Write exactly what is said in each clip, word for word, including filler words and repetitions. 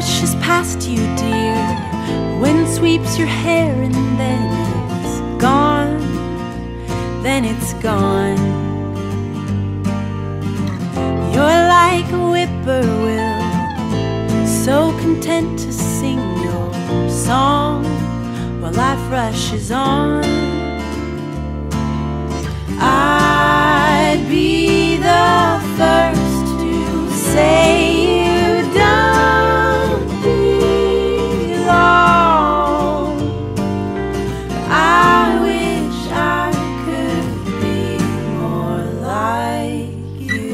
rushes past you, dear. Wind sweeps your hair and then it's gone, then it's gone. You're like a whippoorwill, so content to sing your song while life rushes on. I'd be the first to say you don't belong. I wish I could be more like you.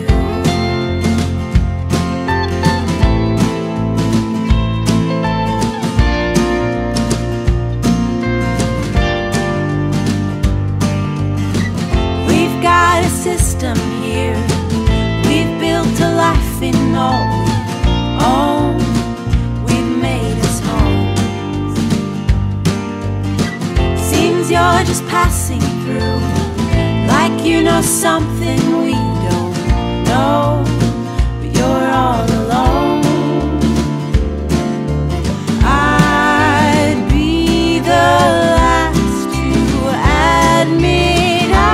We've got a system here. We've built a life in all we own. We've made us homes. Seems you're just passing through, like you know something we don't know, but you're all alone. I'd be the last to admit I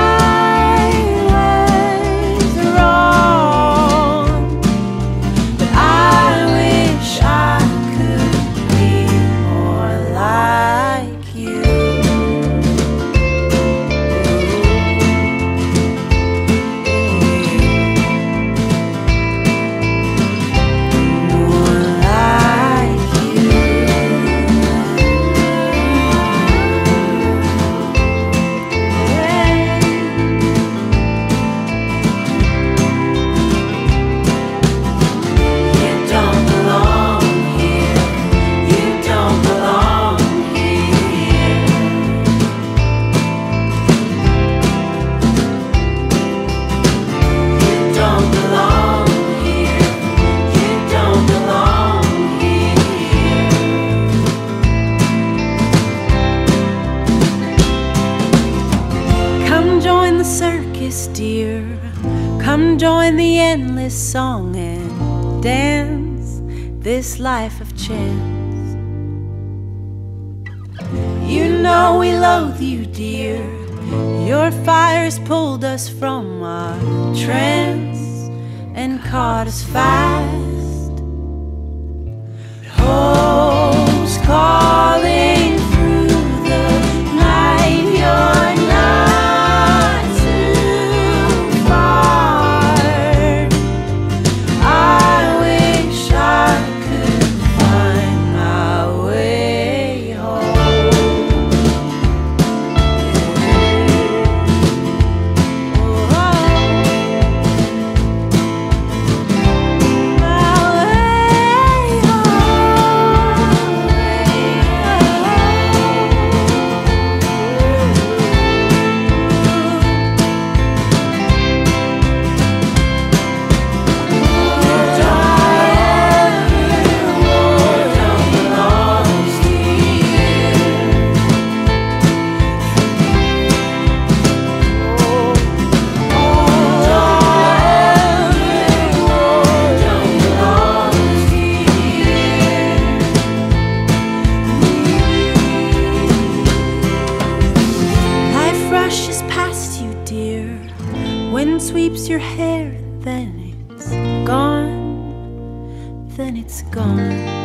was wrong, but I wish I could be more like you. More like you. You don't belong here. You don't belong here. You don't belong here. You don't belong here. Come join the circus, dear. Come join the endless song and dance this life of chance. You know we loathe you, dear. Your fires pulled us from our trance and caught us fast. Hope's calling through the night. You're not too far. I wish I could find my way home. Oh, my way Life rushes past you, dear. Wind sweeps your hair and then it's gone, then it's gone.